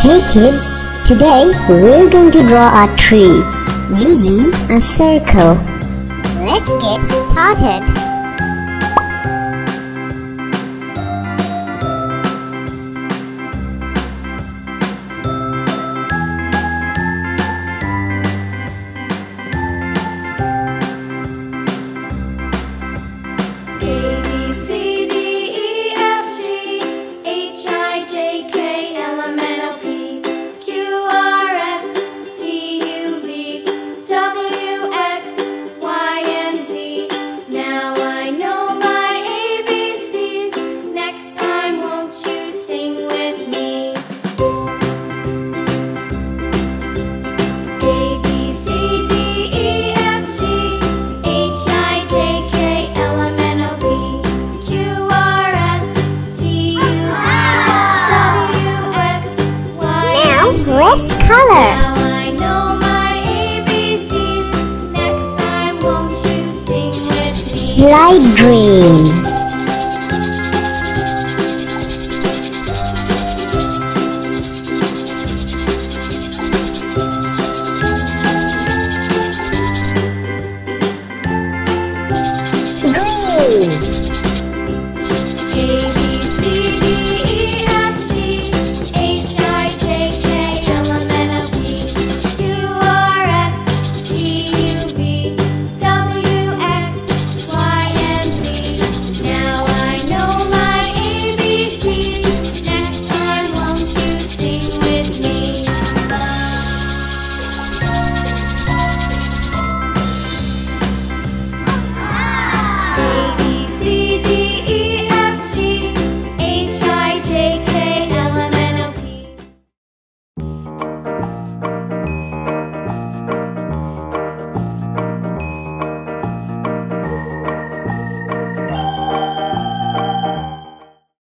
Hey kids, today we're going to draw a tree using a circle. Let's get started. Let's color. Now I know my ABCs. Next time, won't you sing with me? Light green.